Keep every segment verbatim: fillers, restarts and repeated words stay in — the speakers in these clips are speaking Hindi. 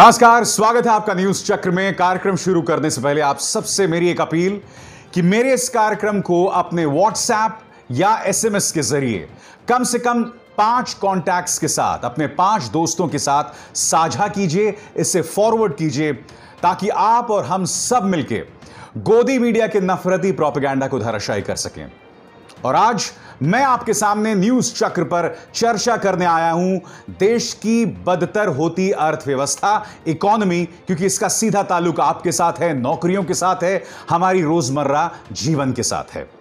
नमस्कार, स्वागत है आपका न्यूज चक्र में। कार्यक्रम शुरू करने से पहले आप सबसे मेरी एक अपील कि मेरे इस कार्यक्रम को अपने व्हाट्सएप या एसएमएस के जरिए कम से कम पांच कॉन्टैक्ट्स के साथ, अपने पांच दोस्तों के साथ साझा कीजिए, इसे फॉरवर्ड कीजिए, ताकि आप और हम सब मिलकर गोदी मीडिया के नफरती प्रोपेगेंडा को धराशायी कर सकें। और आज मैं आपके सामने न्यूज चक्र पर चर्चा करने आया हूं देश की बदतर होती अर्थव्यवस्था, इकोनॉमी, क्योंकि इसका सीधा ताल्लुक आपके साथ है, नौकरियों के साथ है, हमारी रोजमर्रा जीवन के साथ है।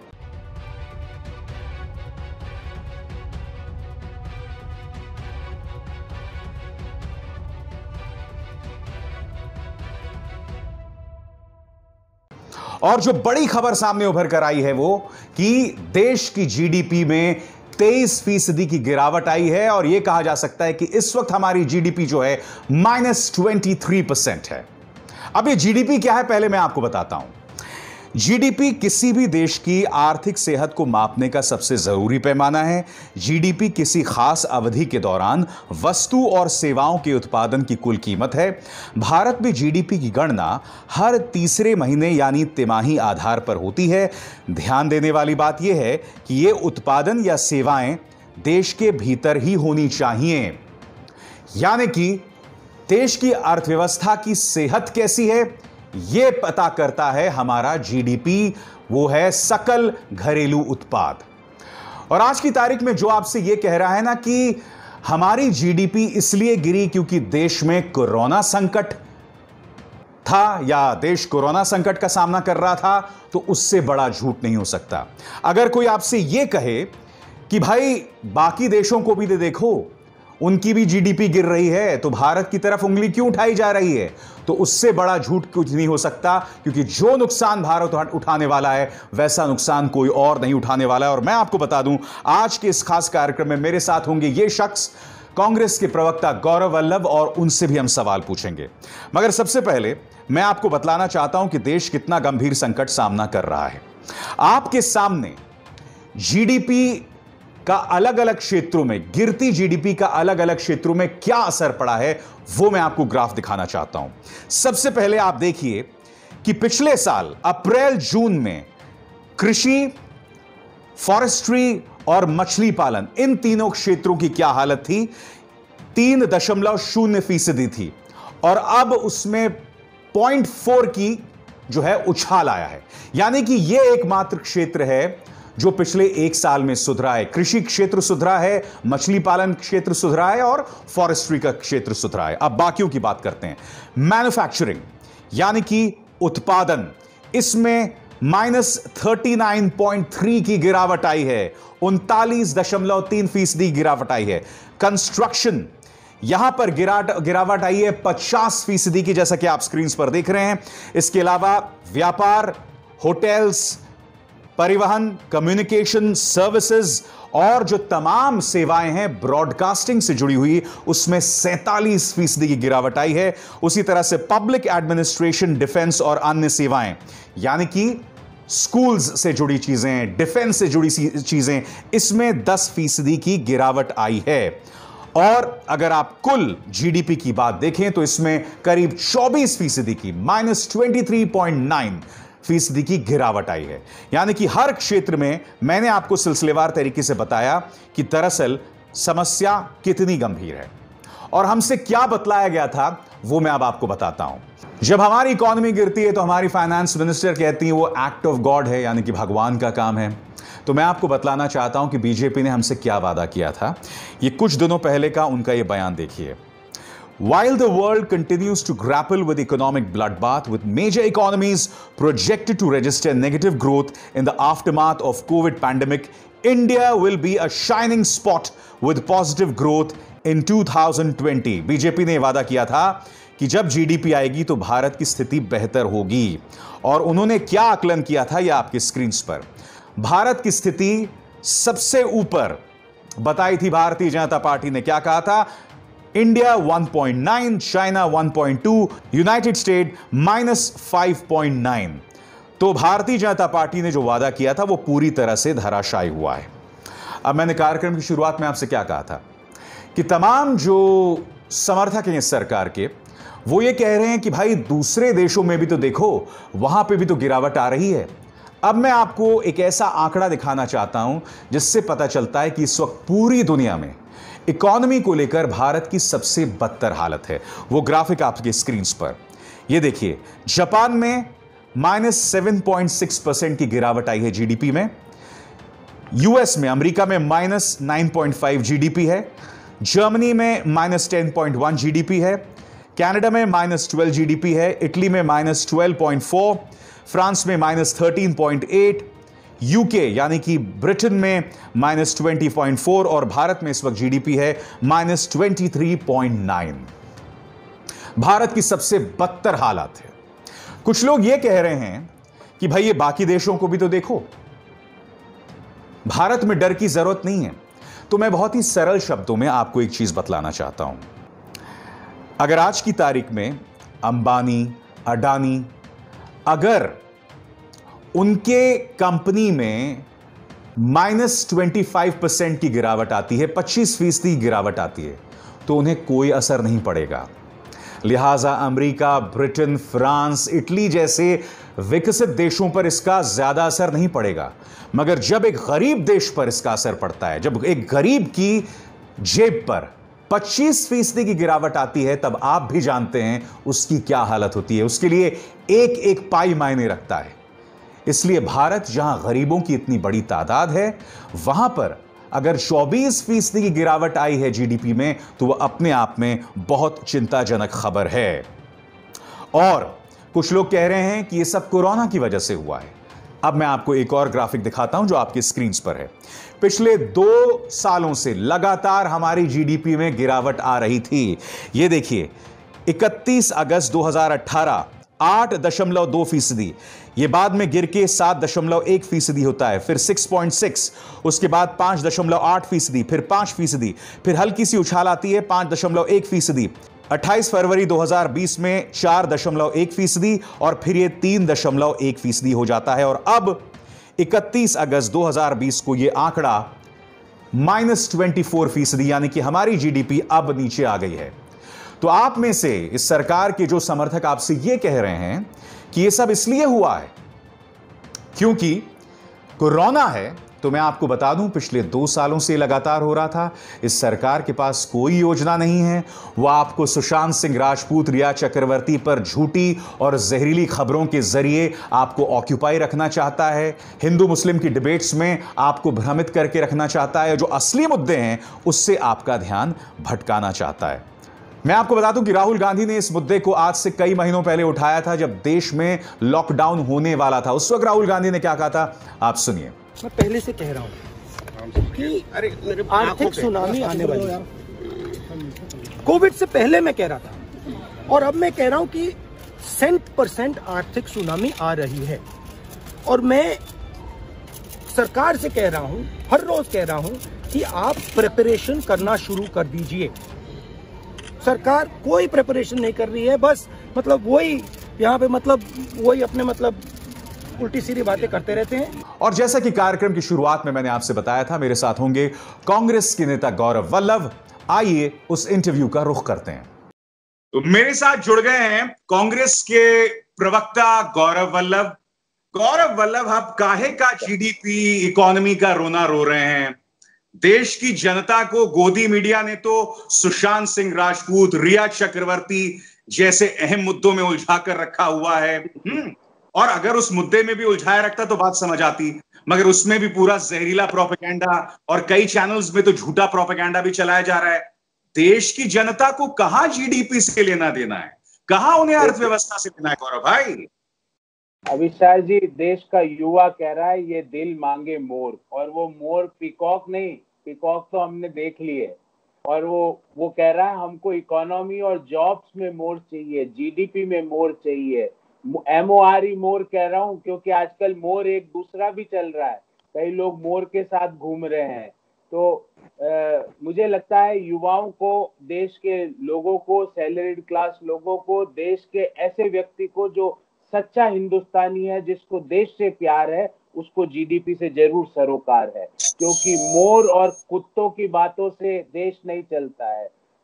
और जो बड़ी खबर सामने उभर कर आई है वो कि देश की जीडीपी में तेईस फीसदी की गिरावट आई है और यह कहा जा सकता है कि इस वक्त हमारी जीडीपी जो है माइनस ट्वेंटी थ्री परसेंट है। अब ये जीडीपी क्या है, पहले मैं आपको बताता हूं। जीडीपी किसी भी देश की आर्थिक सेहत को मापने का सबसे जरूरी पैमाना है। जीडीपी किसी खास अवधि के दौरान वस्तु और सेवाओं के उत्पादन की कुल कीमत है। भारत में जीडीपी की गणना हर तीसरे महीने यानी तिमाही आधार पर होती है। ध्यान देने वाली बात यह है कि यह उत्पादन या सेवाएं देश के भीतर ही होनी चाहिए, यानी कि देश की अर्थव्यवस्था की सेहत कैसी है यह पता करता है हमारा जीडीपी, वो है सकल घरेलू उत्पाद। और आज की तारीख में जो आपसे यह कह रहा है ना कि हमारी जीडीपी इसलिए गिरी क्योंकि देश में कोरोना संकट था या देश कोरोना संकट का सामना कर रहा था, तो उससे बड़ा झूठ नहीं हो सकता। अगर कोई आपसे यह कहे कि भाई बाकी देशों को भी दे देखो, उनकी भी जीडीपी गिर रही है, तो भारत की तरफ उंगली क्यों उठाई जा रही है, तो उससे बड़ा झूठ कुछ नहीं हो सकता, क्योंकि जो नुकसान भारत उठाने वाला है वैसा नुकसान कोई और नहीं उठाने वाला है। और मैं आपको बता दूं, आज के इस खास कार्यक्रम में मेरे साथ होंगे ये शख्स, कांग्रेस के प्रवक्ता गौरव वल्लभ, और उनसे भी हम सवाल पूछेंगे। मगर सबसे पहले मैं आपको बतलाना चाहता हूं कि देश कितना गंभीर संकट सामना कर रहा है। आपके सामने जीडीपी का अलग अलग क्षेत्रों में, गिरती जीडीपी का अलग अलग क्षेत्रों में क्या असर पड़ा है वो मैं आपको ग्राफ दिखाना चाहता हूं। सबसे पहले आप देखिए कि पिछले साल अप्रैल जून में कृषि, फॉरेस्ट्री और मछली पालन, इन तीनों क्षेत्रों की क्या हालत थी। तीन दशमलव शून्य फीसदी थी और अब उसमें पॉइंट फोर की जो है उछाल आया है, यानी कि यह एकमात्र क्षेत्र है जो पिछले एक साल में सुधरा है। कृषि क्षेत्र सुधरा है, मछली पालन क्षेत्र सुधरा है और फॉरेस्ट्री का क्षेत्र सुधरा है। अब बाकियों की बात करते हैं। मैन्युफैक्चरिंग यानी कि उत्पादन, इसमें minus thirty nine point three की गिरावट आई है, उनतालीस दशमलव तीन फीसदी गिरावट आई है। कंस्ट्रक्शन, यहां पर गिरावट गिरावट आई है पचास फीसदी की, जैसा कि आप स्क्रीन पर देख रहे हैं। इसके अलावा व्यापार, होटल्स, परिवहन, कम्युनिकेशन सर्विसेज और जो तमाम सेवाएं हैं ब्रॉडकास्टिंग से जुड़ी हुई, उसमें सैंतालीस फीसदी की गिरावट आई है। उसी तरह से पब्लिक एडमिनिस्ट्रेशन, डिफेंस और अन्य सेवाएं, यानी कि स्कूल्स से जुड़ी चीजें, डिफेंस से जुड़ी चीजें, इसमें दस फीसदी की गिरावट आई है। और अगर आप कुल जीडीपी की बात देखें तो इसमें करीब चौबीस फीसदी की, minus twenty three point nine फीसदी की गिरावट आई है। यानी कि हर क्षेत्र में मैंने आपको सिलसिलेवार तरीके से बताया कि दरअसल समस्या कितनी गंभीर है और हमसे क्या बतलाया गया था वो मैं अब आपको बताता हूं। जब हमारी इकोनॉमी गिरती है तो हमारी फाइनेंस मिनिस्टर कहती है वो एक्ट ऑफ गॉड है, यानी कि भगवान का काम है। तो मैं आपको बतलाना चाहता हूं कि बीजेपी ने हमसे क्या वादा किया था। ये कुछ दिनों पहले का उनका ये बयान देखिए। While the world continues to grapple with economic bloodbath, with major economies projected to register negative growth in the aftermath of COVID pandemic, India will be a shining spot with positive growth in two thousand twenty. BJP ने वादा किया था कि जब जीडीपी आएगी तो भारत की स्थिति बेहतर होगी, और उन्होंने क्या आकलन किया था यह आपकी स्क्रीन पर। भारत की स्थिति सबसे ऊपर बताई थी भारतीय जनता पार्टी ने। क्या कहा था? India one point nine, China one point two, united state minus five point nine. तो भारतीय जनता पार्टी ने जो वादा किया था वो पूरी तरह से धराशायी हुआ है। अब मैंने कार्यक्रम की शुरुआत में आपसे क्या कहा था कि तमाम जो समर्थक हैं इस सरकार के, वो ये कह रहे हैं कि भाई दूसरे देशों में भी तो देखो, वहां पे भी तो गिरावट आ रही है। अब मैं आपको एक ऐसा आंकड़ा दिखाना चाहता हूं जिससे पता चलता है कि इस वक्त पूरी दुनिया में इकोनॉमी को लेकर भारत की सबसे बदतर हालत है। वो ग्राफिक आपके स्क्रीन पर ये देखिए। जापान में minus seven point six percent की गिरावट आई है जीडीपी में। यूएस में, अमेरिका में minus nine point five GDP है। जर्मनी में minus ten point one GDP है। कनाडा में माइनस ट्वेल्व जीडीपी है। इटली में minus twelve point four, France में minus thirteen point eight, UK यानी कि ब्रिटेन में माइनस ट्वेंटी पॉइंट फोर और भारत में इस वक्त जीडीपी है minus twenty three point nine. Bharat की सबसे बदतर हालत है। कुछ लोग यह कह रहे हैं कि भाई ये बाकी देशों को भी तो देखो, भारत में डर की जरूरत नहीं है। तो मैं बहुत ही सरल शब्दों में आपको एक चीज बतलाना चाहता हूं। अगर आज की तारीख में अंबानी, अडानी, अगर उनके कंपनी में माइनस ट्वेंटी फाइव परसेंट की गिरावट आती है, पच्चीस फीसदी गिरावट आती है, तो उन्हें कोई असर नहीं पड़ेगा। लिहाजा अमेरिका, ब्रिटेन, फ्रांस, इटली जैसे विकसित देशों पर इसका ज्यादा असर नहीं पड़ेगा। मगर जब एक गरीब देश पर इसका असर पड़ता है, जब एक गरीब की जेब पर पच्चीस फीसदी की गिरावट आती है, तब आप भी जानते हैं उसकी क्या हालत होती है। उसके लिए एक एक पाई मायने रखता है। इसलिए भारत, जहां गरीबों की इतनी बड़ी तादाद है, वहां पर अगर चौबीस फीसदी की गिरावट आई है जीडीपी में, तो वह अपने आप में बहुत चिंताजनक खबर है। और कुछ लोग कह रहे हैं कि यह सब कोरोना की वजह से हुआ है। अब मैं आपको एक और ग्राफिक दिखाता हूं जो आपकी स्क्रीन पर है। पिछले दो सालों से लगातार हमारी जीडीपी में गिरावट आ रही थी। यह देखिए, इकतीस अगस्त दो हज़ार अठारह आठ दशमलव दो फीसदी, यह बाद में गिर के सात दशमलव एक फीसदी होता है, फिर छह पॉइंट छह, उसके बाद पांच दशमलव आठ फीसदी, फिर पांच फीसदी, फिर हल्की सी उछाल आती है पांच दशमलव एक फीसदी। अट्ठाईस फरवरी दो हज़ार बीस में चार दशमलव एक फीसदी और फिर यह तीन दशमलव एक फीसदी हो जाता है। और अब इकतीस अगस्त दो हज़ार बीस को यह आंकड़ा माइनस ट्वेंटी फोर फीसदी, यानी कि हमारी जीडीपी अब नीचे आ गई है। तो आप में से इस सरकार के जो समर्थक आपसे यह कह रहे हैं कि यह सब इसलिए हुआ है क्योंकि कोरोना है, तो मैं आपको बता दूं पिछले दो सालों से लगातार हो रहा था। इस सरकार के पास कोई योजना नहीं है। वह आपको सुशांत सिंह राजपूत, रिया चक्रवर्ती पर झूठी और जहरीली खबरों के जरिए आपको ऑक्यूपाई रखना चाहता है। हिंदू मुस्लिम की डिबेट्स में आपको भ्रमित करके रखना चाहता है। जो असली मुद्दे हैं उससे आपका ध्यान भटकाना चाहता है। मैं आपको बता दूं कि राहुल गांधी ने इस मुद्दे को आज से कई महीनों पहले उठाया था, जब देश में लॉकडाउन होने वाला था। उस वक्त राहुल गांधी ने क्या कहा था, आप सुनिए। मैं पहले से कह रहा हूं कि आर्थिक सुनामी आने वाली है। कोविड से पहले मैं कह रहा था और अब मैं कह रहा हूं कि सेंट परसेंट आर्थिक सुनामी आ रही है। और मैं सरकार से कह रहा हूं, हर रोज कह रहा हूं कि आप प्रिपरेशन करना शुरू कर दीजिए। सरकार कोई प्रिपरेशन नहीं कर रही है, बस मतलब वही यहाँ पे मतलब वही अपने मतलब उल्टी सीधी बातें करते रहते हैं। और जैसा कि कार्यक्रम की शुरुआत में मैंने आपसे बताया था, मेरे साथ होंगे कांग्रेस के नेता गौरव वल्लभ। आइए उस इंटरव्यू का रुख करते हैं। तो मेरे साथ जुड़ गए हैं कांग्रेस के प्रवक्ता गौरव वल्लभ। गौरव वल्लभ, आप काहे का जीडीपी इकोनॉमी का रोना रो रहे हैं? देश की जनता को गोदी मीडिया ने तो सुशांत सिंह राजपूत, रिया चक्रवर्ती जैसे अहम मुद्दों में उलझा कर रखा हुआ है। हम्म और अगर उस मुद्दे में भी उलझाया रखता तो बात समझ आती, मगर उसमें भी पूरा जहरीला प्रोपेगेंडा और कई चैनल्स में तो झूठा प्रोपेगेंडा भी चलाया जा रहा है। देश की जनता को कहां जीडीपी से लेना देना है, कहां उन्हें अर्थव्यवस्था से लेना है गौरव भाई? अविशाल जी, देश का युवा कह रहा है ये दिल मांगे मोर, और वो मोर पीकॉक नहीं, पीकॉक तो हमने देख लिए। और वो वो कह रहा है हमको इकोनॉमी और जॉब्स में मोर चाहिए, जीडीपी में मोर चाहिए। एमओआरई मोर कह रहा हूं क्योंकि आजकल मोर एक दूसरा भी चल रहा है, कई लोग मोर के साथ घूम रहे हैं। तो आ, मुझे लगता है युवाओं को, देश के लोगों को, सैलरीड क्लास लोगों को, देश के ऐसे व्यक्ति को जो सच्चा हिंदुस्तानी है, जिसको देश से प्यार है, उसको जीडीपी से जरूर सरोकार है। क्योंकि मोर और कुत्तों की बातों से देश नहीं चलता है।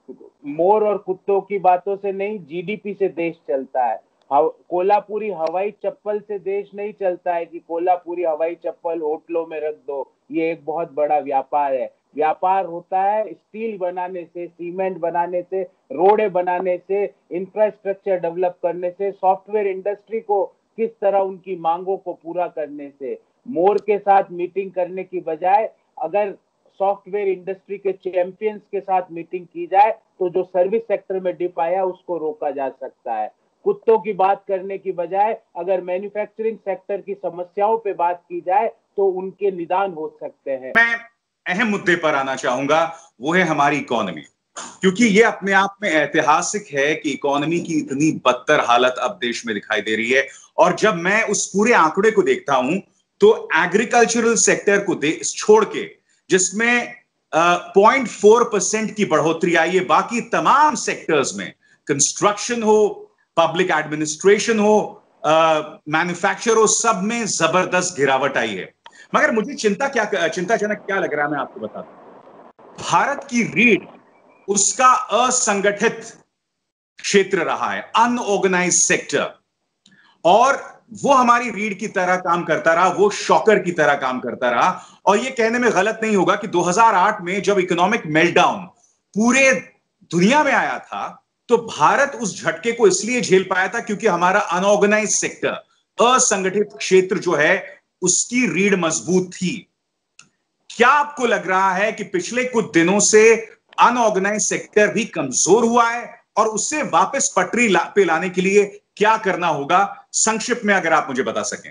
मोर और कुत्तों की बातों से नहीं, जीडीपी से देश चलता है। कोल्हापुरी हवाई चप्पल से देश नहीं चलता है कि कोल्हापुरी हवाई चप्पल होटलों में रख दो, ये एक बहुत बड़ा व्यापार है। व्यापार होता है स्टील बनाने से, सीमेंट बनाने से, रोडें बनाने से, इंफ्रास्ट्रक्चर डेवलप करने से, सॉफ्टवेयर इंडस्ट्री को किस तरह उनकी मांगों को पूरा करने से। मोर के साथ मीटिंग करने की बजाय अगर सॉफ्टवेयर इंडस्ट्री के चैंपियंस के साथ मीटिंग की जाए तो जो सर्विस सेक्टर में डिप आया उसको रोका जा सकता है। कुत्तों की बात करने की बजाय अगर मैन्युफैक्चरिंग सेक्टर की समस्याओं पे बात की जाए तो उनके निदान हो सकते हैं। मैं अहम मुद्दे पर आना चाहूंगा, वो है हमारी इकोनॉमी, क्योंकि ये अपने आप में ऐतिहासिक है कि इकोनॉमी की इतनी बदतर हालत अब देश में दिखाई दे रही है। और जब मैं उस पूरे आंकड़े को देखता हूं तो एग्रीकल्चरल सेक्टर को छोड़ के, जिसमें पॉइंट फोर परसेंट की बढ़ोतरी आई है, बाकी तमाम सेक्टर्स में, कंस्ट्रक्शन हो, पब्लिक एडमिनिस्ट्रेशन हो, मैन्युफैक्चर हो, सब में जबरदस्त गिरावट आई है। मगर मुझे चिंता क्या चिंताजनक क्या लग रहा है, मैं आपको बताता हूं। भारत की रीढ़ उसका असंगठित क्षेत्र रहा है, अनऑर्गेनाइज सेक्टर, और वो हमारी रीढ़ की तरह काम करता रहा, वो शॉकर की तरह काम करता रहा। और ये कहने में गलत नहीं होगा कि दो हज़ार आठ में जब इकोनॉमिक मेल्टडाउन पूरे दुनिया में आया था तो भारत उस झटके को इसलिए झेल पाया था क्योंकि हमारा अनऑर्गेनाइज सेक्टर, असंगठित क्षेत्र जो है, उसकी रीढ़ मजबूत थी। क्या आपको लग रहा है कि पिछले कुछ दिनों से अनऑर्गेनाइज सेक्टर भी कमजोर हुआ है और उससे वापस पटरी ला, पे लाने के लिए क्या करना होगा? संक्षिप्त में अगर आप मुझे बता सकें।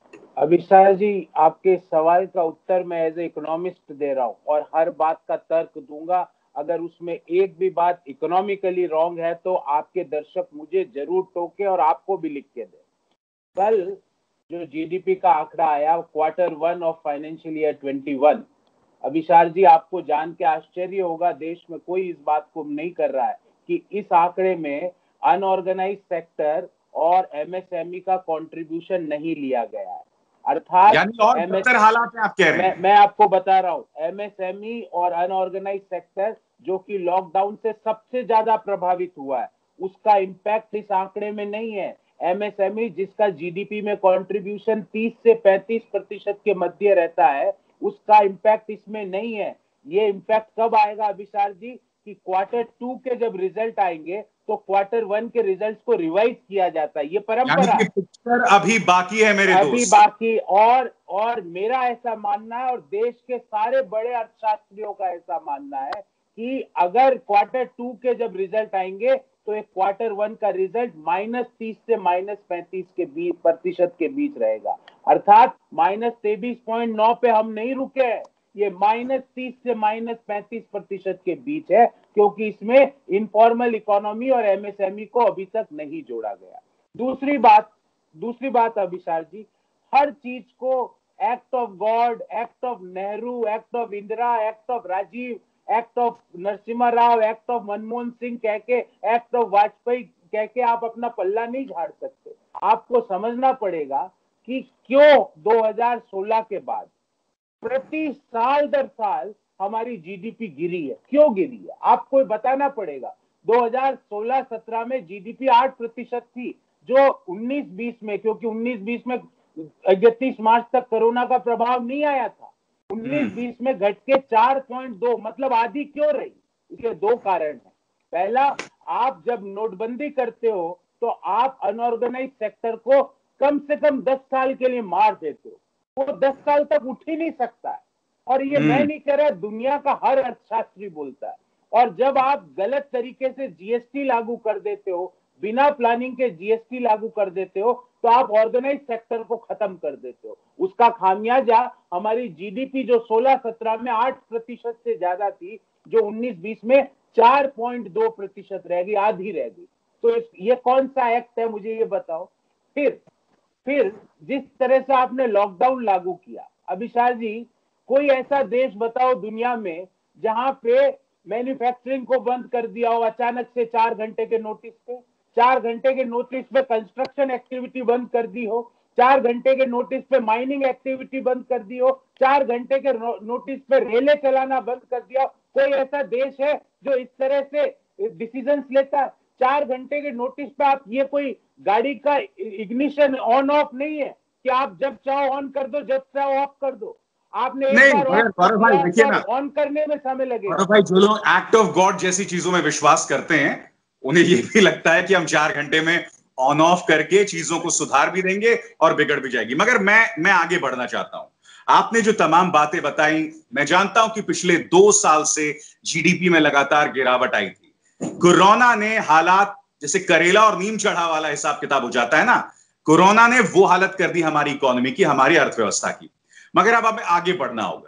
अभिषेक जी, आपके सवाल का उत्तर मैं एज ए इकोनॉमिस्ट दे रहा हूं और हर बात का तर्क दूंगा। अगर उसमें एक भी बात इकोनॉमिकली रॉन्ग है तो आपके दर्शक मुझे जरूर टोके और आपको भी लिख के दे। कल जो जीडीपी का आंकड़ा आया quarter one of financial year इक्कीस, अभिषेक जी आपको जान के आश्चर्य होगा, देश में कोई इस बात को नहीं कर रहा है कि इस आंकड़े में अनऑर्गेनाइज सेक्टर और एमएसएमई का कंट्रीब्यूशन नहीं लिया गया है। अर्थात हालात में आप कह रहे हैं। मैं, मैं आपको बता रहा हूं, एमएसएमई और अनऑर्गेनाइज सेक्टर जो कि लॉकडाउन से सबसे ज्यादा प्रभावित हुआ है, उसका इंपैक्ट इस आंकड़े में नहीं है। एमएसएमई जिसका जीडीपी में कंट्रीब्यूशन तीस से पैंतीस प्रतिशत के मध्य रहता है, उसका इंपैक्ट इसमें नहीं है। ये इंपैक्ट कब आएगा अभिषेक जी? कि क्वार्टर टू के जब रिजल्ट आएंगे तो क्वार्टर वन के रिजल्ट्स को रिवाइज किया जाता है। ये परंपरा पिक्चर अभी बाकी है मेरे अभी दोस्त। बाकी और और मेरा ऐसा मानना है और देश के सारे बड़े अर्थशास्त्रियों का ऐसा मानना है कि अगर क्वार्टर टू के जब रिजल्ट आएंगे तो एक क्वार्टर वन का रिजल्ट माइनस तीस से माइनस पैंतीस के बीच प्रतिशत के बीच रहेगा। अर्थात माइनस तेईस पॉइंट नौ पे हम नहीं रुके हैं, ये माइनस तीस से माइनस पैंतीस प्रतिशत के बीच है, क्योंकि इसमें इनफॉर्मल इकोनॉमी और एमएसएमई को अभी तक नहीं जोड़ा गया। दूसरी बात दूसरी बात अभिषेक जी, हर चीज को act of God, act of Nehru, act of Indira, act of Rajiv, act of Narasimha Rao, act of Manmohan Singh कह के, एक्ट ऑफ वाजपेयी कह के आप अपना पल्ला नहीं झाड़ सकते। आपको समझना पड़ेगा कि क्यों दो हज़ार सोलह के बाद प्रति साल दर साल हमारी जीडीपी गिरी है, क्यों गिरी है आपको बताना पड़ेगा। दो हज़ार सोलह सत्रह में जीडीपी आठ प्रतिशत थी, जो उन्नीस बीस में, क्योंकि उन्नीस बीस में इकतीस मार्च तक कोरोना का प्रभाव नहीं आया था, उन्नीस बीस में घट के चार पॉइंट दो, मतलब आधी क्यों रही? इसके दो कारण हैं। पहला, आप जब नोटबंदी करते हो तो आप अनऑर्गेनाइज सेक्टर को कम से कम दस साल के लिए मार देते हो, वो दस साल तक उठ ही नहीं सकता है। और ये मैं नहीं कह रहा, दुनिया का हर अर्थशास्त्री बोलता है। और जब आप गलत तरीके से जीएसटी लागू कर देते हो, बिना प्लानिंग के जीएसटी लागू कर देते हो, तो आप ऑर्गेनाइज सेक्टर को खत्म कर देते हो। उसका खामियाजा हमारी जीडीपी जो सोलह सत्रह में आठ प्रतिशत से ज्यादा थी, जो उन्नीस बीस में चार पॉइंट दो प्रतिशत रह गई, आधी रह गई। तो ये कौन सा एक्ट है, मुझे ये बताओ। फिर फिर जिस तरह से आपने लॉकडाउन लागू किया, अभिषेक जी कोई ऐसा देश बताओ दुनिया में जहां पे मैन्युफैक्चरिंग को बंद कर दिया हो अचानक से, चार घंटे के नोटिस पे, चार घंटे के नोटिस पे कंस्ट्रक्शन एक्टिविटी बंद कर दी हो, चार घंटे के नोटिस पे माइनिंग एक्टिविटी बंद कर दी हो, चार घंटे के नोटिस पे रेलें चलाना बंद कर दिया। कोई ऐसा देश है जो इस तरह से डिसीजंस लेता है। चार घंटे के नोटिस पे आप, ये कोई गाड़ी का इग्निशन ऑन ऑफ नहीं है कि आप जब चाहो ऑन कर दो, जब चाहो ऑफ कर दो। आपने एक नहीं, बार गौरव भाई देखिए ना, ऑन करने में समय लगेगा। गौरव भाई, जो लोग एक्ट ऑफ गॉड जैसी चीजों में विश्वास करते हैं, उन्हें ये भी लगता है कि हम चार घंटे में ऑन ऑफ करके चीजों को सुधार भी देंगे और बिगड़ भी जाएगी। मगर मैं मैं आगे बढ़ना चाहता हूं। आपने जो तमाम बातें बताई, मैं जानता हूं कि पिछले दो साल से जीडीपी में लगातार गिरावट आई थी। कोरोना ने हालात, जैसे करेला और नीम चढ़ा वाला हिसाब किताब हो जाता है ना, कोरोना ने वो हालत कर दी हमारी इकोनॉमी की, हमारी अर्थव्यवस्था की। मगर अब हमें आगे बढ़ना होगा।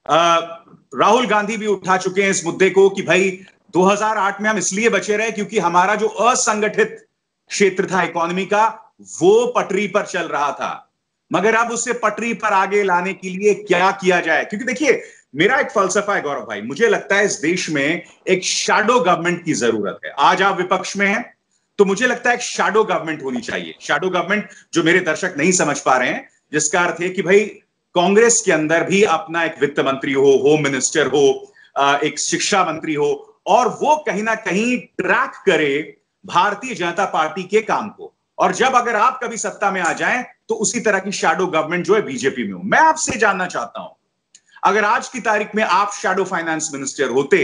राहुल गांधी भी उठा चुके हैं इस मुद्दे को कि भाई दो हज़ार आठ में हम इसलिए बचे रहे क्योंकि हमारा जो असंगठित क्षेत्र था इकोनॉमी का, वो पटरी पर चल रहा था। मगर अब उसे पटरी पर आगे लाने के लिए क्या किया जाए? क्योंकि देखिए, मेरा एक फलसफा है गौरव भाई, मुझे लगता है इस देश में एक शैडो गवर्नमेंट की जरूरत है। आज आप विपक्ष में हैं, तो मुझे लगता है एक शैडो गवर्नमेंट होनी चाहिए। शैडो गवर्नमेंट, जो मेरे दर्शक नहीं समझ पा रहे हैं, जिसका अर्थ है कि भाई कांग्रेस के अंदर भी अपना एक वित्त मंत्री हो, होम मिनिस्टर हो, एक शिक्षा मंत्री हो, और वो कहीं ना कहीं ट्रैक करे भारतीय जनता पार्टी के काम को। और जब अगर आप कभी सत्ता में आ जाएं तो उसी तरह की शैडो गवर्नमेंट जो है बीजेपी में हो। मैं आपसे जानना चाहता हूं, अगर आज की तारीख में आप शैडो फाइनेंस मिनिस्टर होते,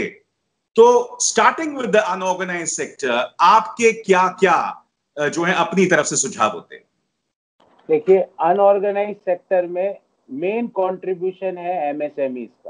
तो starting with the unorganised sector, आपके क्या क्या जो है अपनी तरफ से सुझाव होते? देखिए, अनऑर्गेनाइज्ड सेक्टर में मेन कंट्रीब्यूशन है एमएसएमईज का,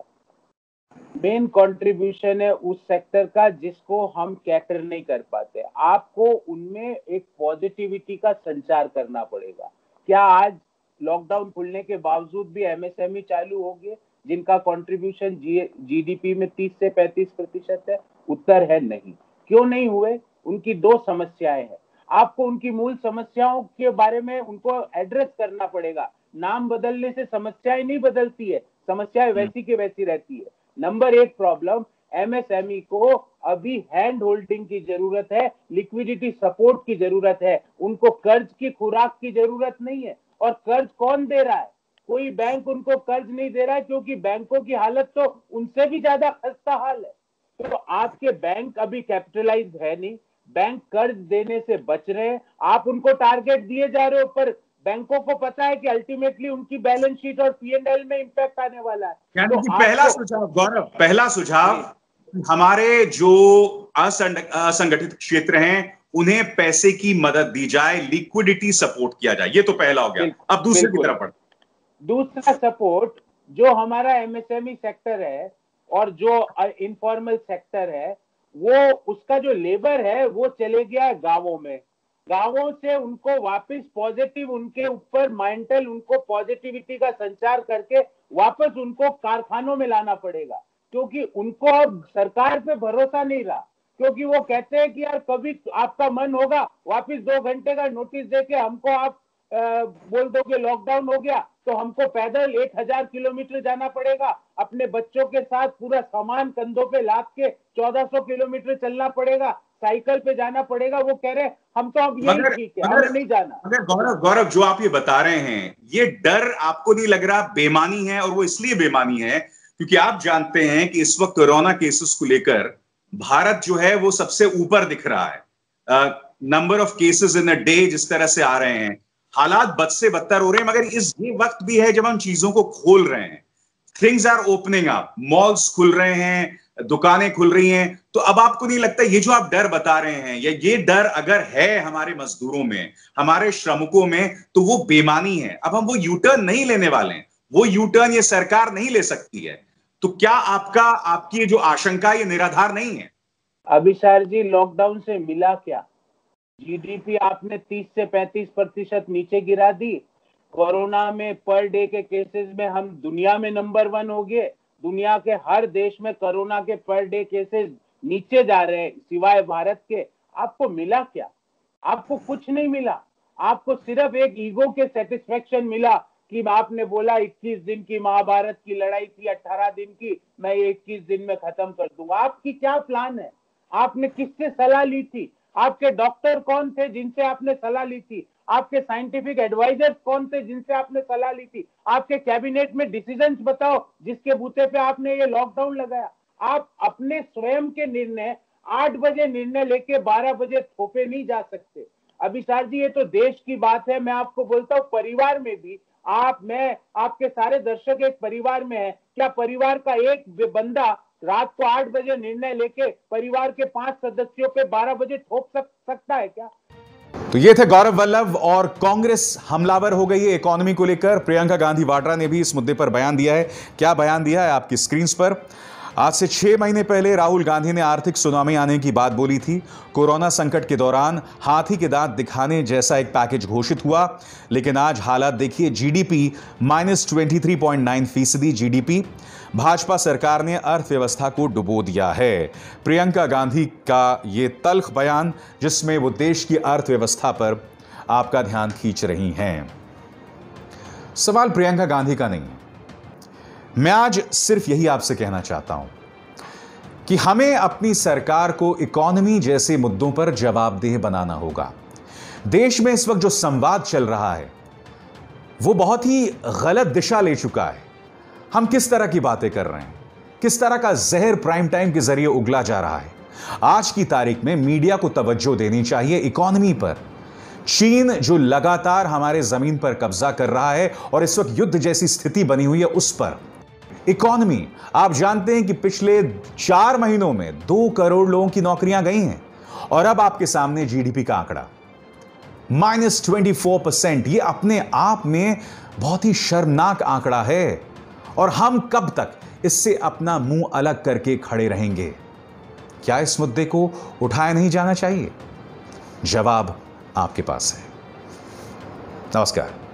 मेन कंट्रीब्यूशन है उस सेक्टर का जिसको हम कैटर नहीं कर पाते। आपको उनमें एक पॉजिटिविटी का संचार करना पड़ेगा। क्या आज लॉकडाउन खुलने के बावजूद भी एमएसएमई चालू हो गए जिनका कंट्रीब्यूशन जीडीपी में तीस से पैंतीस प्रतिशत है? उत्तर है नहीं। क्यों नहीं हुए? उनकी दो समस्याएं हैं। आपको उनकी मूल समस्याओं के बारे में उनको एड्रेस करना पड़ेगा। नाम बदलने से समस्याएं नहीं बदलती है, समस्याएं वैसी की वैसी रहती है। नंबर एक प्रॉब्लम, एमएसएमई को अभी हैंड होल्डिंग की जरूरत है, लिक्विडिटी सपोर्ट की जरूरत है। उनको कर्ज की खुराक की जरूरत नहीं है। और कर्ज कौन दे रहा है? कोई बैंक उनको कर्ज नहीं दे रहा है, क्योंकि बैंकों की हालत तो उनसे भी ज्यादा खस्ता हाल है। तो आपके बैंक अभी कैपिटलाइज्ड है नहीं, बैंक कर्ज देने से बच रहे हैं। आप उनको टारगेट दिए जा रहे हो, पर बैंकों को पता है कि अल्टीमेटली उनकी बैलेंस शीट और पीएनएल में इंपैक्ट आने वाला है। तो कि पहला सुझाव गौरव, पहला सुझाव, हमारे जो असंगठित क्षेत्र हैं उन्हें पैसे की मदद दी जाए, लिक्विडिटी सपोर्ट किया जाए, ये तो पहला हो गया। अब दूसरे की तरफ बढ़ते। दूसरा सपोर्ट, जो हमारा एमएसएमई सेक्टर है और जो इनफॉर्मल सेक्टर है, वो उसका जो लेबर है वो चले गया गांवों में। गांवों से उनको वापस पॉजिटिव, उनके ऊपर मेंटल, उनको पॉजिटिविटी का संचार करके वापस उनको कारखानों में लाना पड़ेगा, क्योंकि उनको अब सरकार पे भरोसा नहीं रहा। क्योंकि वो कहते हैं कि यार कभी आपका मन होगा वापस दो घंटे का नोटिस देके हमको आप आ, बोल दोगे लॉकडाउन हो गया, तो हमको पैदल एक हजार किलोमीटर जाना पड़ेगा, अपने बच्चों के साथ पूरा सामान कंधों पे लाद के चौदह सौ किलोमीटर चलना पड़ेगा, साइकिल पे जाना पड़ेगा। वो कह रहे हम तो अब यही ठीक है, हमें नहीं जाना। अगर गौरव गौरव जो आप ये बता रहे हैं, ये डर आपको नहीं लग रहा बेमानी है? और वो इसलिए बेमानी है क्योंकि आप जानते हैं कि इस वक्त कोरोना केसेस को लेकर भारत जो है वो सबसे ऊपर दिख रहा है। Number of cases in a day जिस तरह से आ रहे हैं, हालात बद से बदतर हो रहे हैं। मगर इस ये वक्त भी है जब हम चीजों को खोल रहे हैं। Things are opening up, malls खुल रहे हैं, दुकानें खुल रही हैं। तो अब आपको नहीं लगता ये जो आप डर बता रहे हैं, या ये डर अगर है हमारे मजदूरों में, हमारे श्रमिकों में, तो वो बेमानी है? अब हम वो यू टर्न नहीं लेने वाले हैं, वो यू टर्न ये सरकार नहीं ले सकती है। तो क्या आपका आपकी जो आशंका ये निराधार नहीं है? अभिसार जी, लॉकडाउन से मिला क्या? जीडीपी आपने तीस से पैंतीस प्रतिशत नीचे गिरा दी। कोरोना में पर डे के केसेस में हम दुनिया में नंबर वन हो गए। दुनिया के हर देश में कोरोना के पर डे केसेस नीचे जा रहे हैं सिवाय भारत के। आपको मिला क्या? आपको कुछ नहीं मिला। आपको सिर्फ एक ईगो के सेटिस्फेक्शन मिला कि आपने बोला इक्कीस दिन की महाभारत की लड़ाई थी, अठारह दिन की, मैं ये इक्कीस दिन में खत्म कर दूंगा। आपकी क्या प्लान है? आपने किससे सलाह ली थी? आपके डॉक्टर कौन थे जिनसे आपने सलाह ली थी? आपके साइंटिफिक एडवाइजर्स कौन थे जिनसे आपने सलाह ली थी? आपके कैबिनेट में डिसीजंस बताओ जिसके बूते पे आपने ये लॉकडाउन लगाया। आप अपने स्वयं के निर्णय आठ बजे निर्णय लेके बारह बजे थोपे नहीं जा सकते। अभिसार जी, ये तो देश की बात है। मैं आपको बोलता हूँ, परिवार में भी आप, मैं, आपके सारे दर्शक एक परिवार में है। क्या परिवार का एक बंदा रात को आठ बजे निर्णय लेके परिवार के पांच सदस्यों पे बारह बजे थोप सक, सकता है क्या? तो ये थे गौरव वल्लभ। और कांग्रेस हमलावर हो गई है इकोनॉमी को लेकर। प्रियंका गांधी वाड्रा ने भी इस मुद्दे पर बयान दिया है। क्या बयान दिया है आपकी स्क्रीन पर। आज से छह महीने पहले राहुल गांधी ने आर्थिक सुनामी आने की बात बोली थी। कोरोना संकट के दौरान हाथी के दांत दिखाने जैसा एक पैकेज घोषित हुआ, लेकिन आज हालात देखिए। GDP minus twenty three point nine फीसदी जीडीपी। भाजपा सरकार ने अर्थव्यवस्था को डुबो दिया है। प्रियंका गांधी का ये तल्ख बयान, जिसमें वो देश की अर्थव्यवस्था पर आपका ध्यान खींच रही हैं। सवाल प्रियंका गांधी का नहीं है। मैं आज सिर्फ यही आपसे कहना चाहता हूं कि हमें अपनी सरकार को इकोनॉमी जैसे मुद्दों पर जवाबदेह बनाना होगा। देश में इस वक्त जो संवाद चल रहा है वो बहुत ही गलत दिशा ले चुका है। हम किस तरह की बातें कर रहे हैं, किस तरह का जहर प्राइम टाइम के जरिए उगला जा रहा है। आज की तारीख में मीडिया को तवज्जो देनी चाहिए इकोनॉमी पर। चीन जो लगातार हमारे जमीन पर कब्जा कर रहा है और इस वक्त युद्ध जैसी स्थिति बनी हुई है, उस पर इकोनॉमी, आप जानते हैं कि पिछले चार महीनों में दो करोड़ लोगों की नौकरियां गई हैं। और अब आपके सामने जीडीपी का आंकड़ा माइनस ट्वेंटी फोर परसेंट। यह अपने आप में बहुत ही शर्मनाक आंकड़ा है। और हम कब तक इससे अपना मुंह अलग करके खड़े रहेंगे? क्या इस मुद्दे को उठाया नहीं जाना चाहिए? जवाब आपके पास है। नमस्कार।